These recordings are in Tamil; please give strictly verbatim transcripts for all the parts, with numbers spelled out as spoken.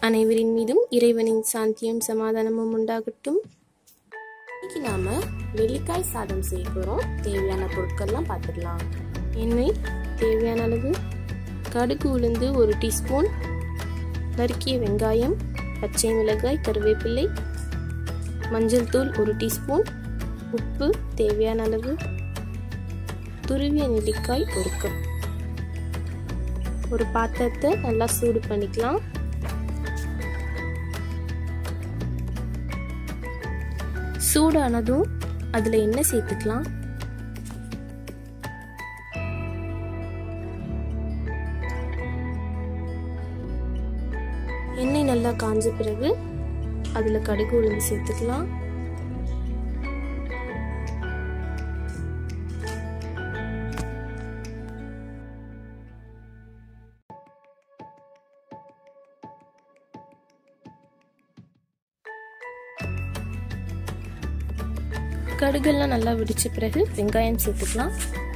அனைவரின் மீதும் இறைவனின் சாந்தியும் சமாதானமும் உண்டாகட்டும். இன்னைக்கு நாம வெள்ளிக்காய் சாதம் செய்ய போறோம். தேவையான பொருட்கள்லாம் பார்த்துடலாம். எண்ணெய் தேவையான அளவு, கடுகு உளுந்து ஒரு டீஸ்பூன், நறுக்கிய வெங்காயம், பச்சை மிளகாய், கருவேப்பிலை, மஞ்சள் தூள் ஒரு டீஸ்பூன், உப்பு தேவையான அளவு, துருவிய நெல்லிக்காய் ஒரு கப். ஒரு பாத்திரத்தை நல்லா சூடு பண்ணிக்கலாம். சூடானதும் அதுல எண்ணெய் சேர்த்துக்கலாம். எண்ணெய் நல்லா காஞ்ச பிறகு அதுல கடுகு உளுந்து சேர்த்துக்கலாம். கடுகெல்லாம் நல்லா வெடிச்ச பிறகு வெங்காயம் சேர்த்துக்கலாம்.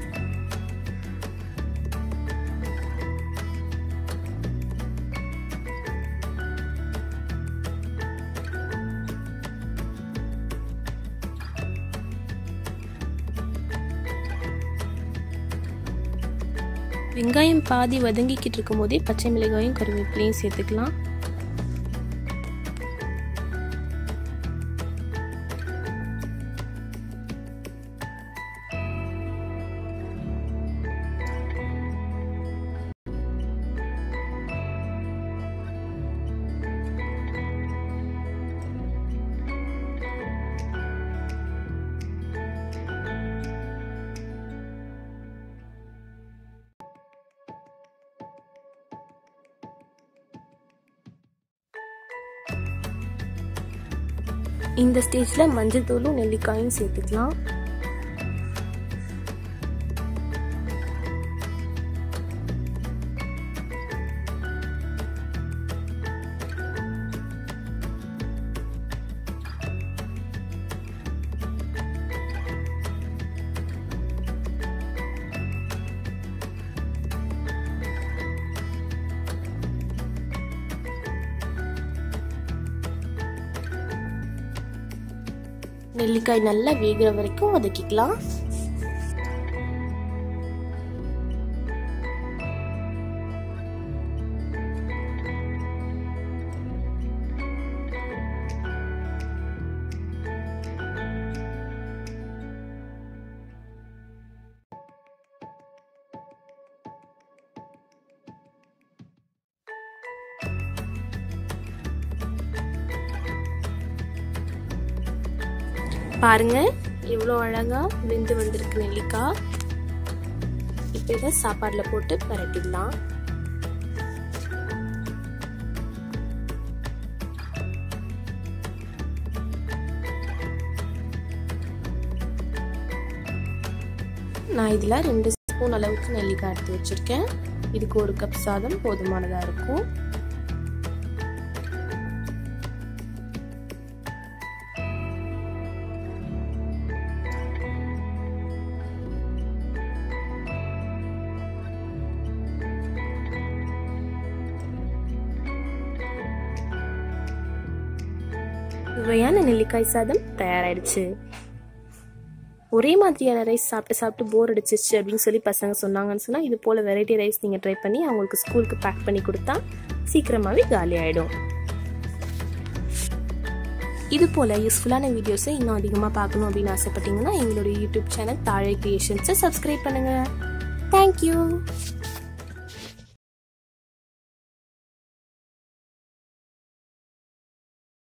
வெங்காயம் பாதி வதங்கிக்கிட்டு இருக்கும் போதே பச்சை மிளகாயும் கருவேப்பிலையும் சேர்த்துக்கலாம். இந்த ஸ்டேஜ்ல மஞ்சள் தூளும் நெல்லிக்காயும் சேர்த்துக்கலாம். நெல்லிக்காய் நல்லா வேகிற வரைக்கும் வதக்கிக்கலாம். பாருங்க எவ்வளோ அழகா வெந்து வந்திருக்கு நெல்லிக்காய். இப்போ இதை சாப்பாடுல போட்டு பரட்டிடலாம். நான் இதுல ரெண்டு ஸ்பூன் அளவுக்கு நெல்லிக்காய் எடுத்து வச்சிருக்கேன். இதுக்கு ஒரு கப் சாதம் போதுமானதா இருக்கும். சுவையான நெல்லிக்காய் சாதம் தயாராயிடுச்சு. ஒரே மாதிரியான ரைஸ் சாப்பிட்டு சாப்பிட்டு போர் அடிச்சிச்சு அப்படின்னு சொல்லி பசங்க சொன்னாங்கன்னு சொன்னா இது போல வெரைட்டி ரைஸ் நீங்க ட்ரை பண்ணி அவங்களுக்கு ஸ்கூலுக்கு பேக் பண்ணி கொடுத்தா சீக்கிரமாவே காலி ஆயிடும். இது போல யூஸ்ஃபுல்லான வீடியோஸை இன்னும் அதிகமா பார்க்கணும் அப்படின்னு ஆசைப்பட்டீங்கன்னா எங்களுடைய யூடியூப் சேனல் தாழை கிரியேஷன்ஸை சப்ஸ்கிரைப் பண்ணுங்க. தேங்க்யூ.